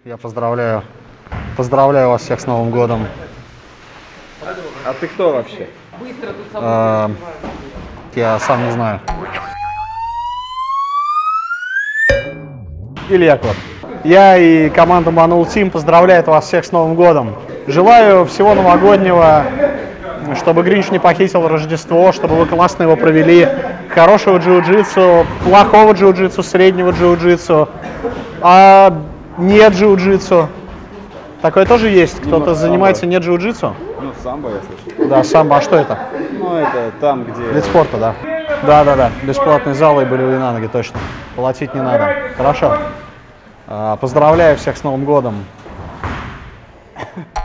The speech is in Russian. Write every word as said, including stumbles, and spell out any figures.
Я поздравляю. Поздравляю вас всех с Новым годом. А ты кто вообще? А, я сам не знаю. Илья Кот. Я и команда Манул Тим поздравляют вас всех с Новым годом. Желаю всего новогоднего, чтобы Гринч не похитил Рождество, чтобы вы классно его провели. Хорошего джиу-джитсу, плохого джиу-джитсу, среднего джиу-джитсу, а не джиу-джитсу. Такое тоже есть? Кто-то занимается не джиу-джитсу? Ну, самбо, я слышал. Да, самбо. А что это? Ну, это там, где... Вид спорта, да. Да-да-да. Бесплатные залы и болевые на ноги, точно. Платить не надо. Хорошо. Поздравляю всех с Новым годом.